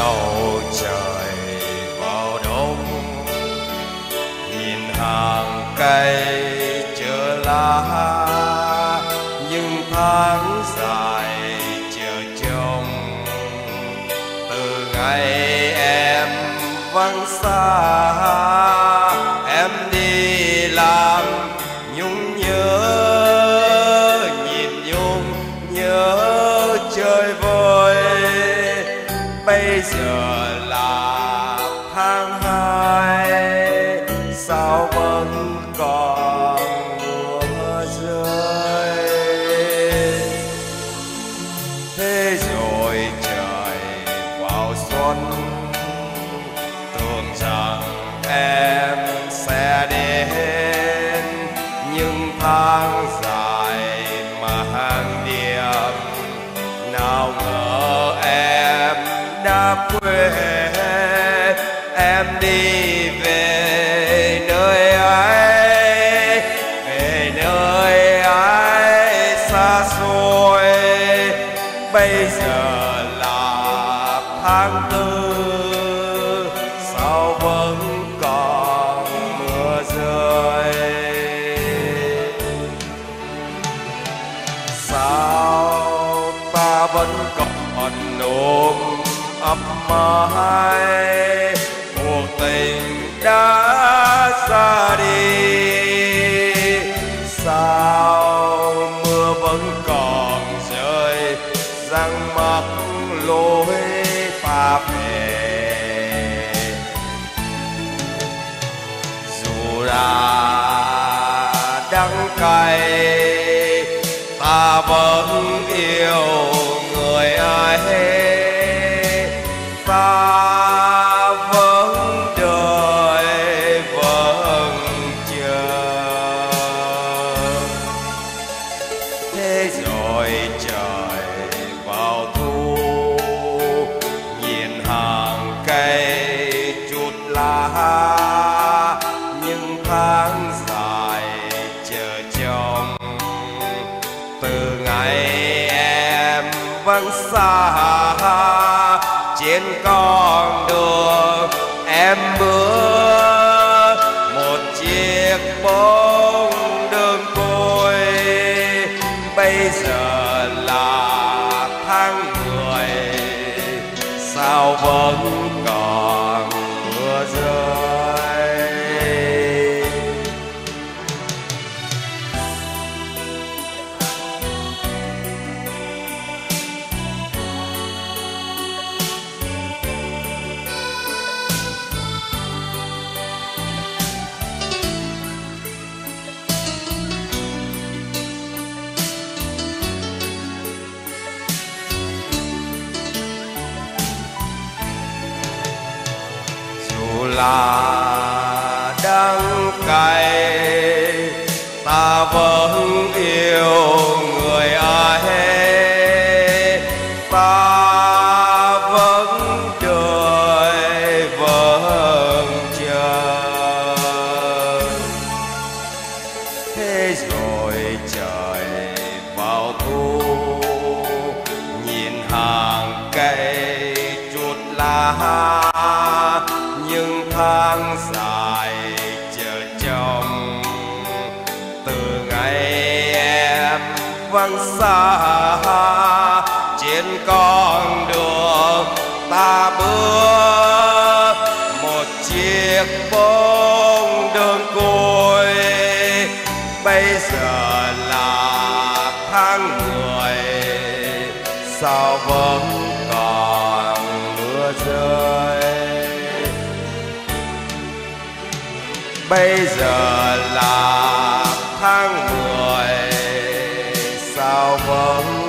đầu trời vào đông, nhìn hàng cây chờ lá, những tháng dài chờ trông. Từ ngày em vắng xa, em đi làm nhung nhớ, nhìn nhung nhớ chơi vơi. Bây giờ là tháng 2, sao vẫn còn mưa rơi. Thế rồi trời vào xuân, tưởng rằng em sẽ đến, nhưng tháng dài mà hàng đêm, nào ngờ em đã quên. Em đi về nơi ấy, về nơi ấy xa xôi. Bây giờ là tháng 4, sao vẫn còn mưa rơi. Sao ta vẫn còn ôm ấp mãi cuộc tình đã ra đi. Sao mưa vẫn còn rơi răng mắc lối ta về. Dù là đắng cay, ta vẫn yêu người ấy. Ta vẫn đợi vẫn chờ. Thế rồi trời vào thu, nhìn hàng cây chút lá, những tháng dài chờ trông. Từ ngày em vắng xa, trên con đường em bước một chiếc bóng đơn côi. Bây giờ là tháng 10, sao vẫn còn mưa rơi. Là đắng cay, ta vẫn yêu người ấy. Ta vẫn đợi vẫn chờ. Thế rồi trời vào thu, nhìn hàng cây chút lá, những tháng dài chờ trông. Từ ngày em vắng xa, trên con đường ta bước một chiếc bóng đơn côi. Bây giờ là tháng 10, sao vẫn còn mưa rơi. Bây giờ là tháng 10, sao vẫn